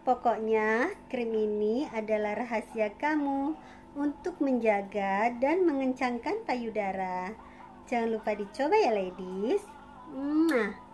Pokoknya, krim ini adalah rahasia kamu untuk menjaga dan mengencangkan payudara. Jangan lupa dicoba ya, ladies. Mwah.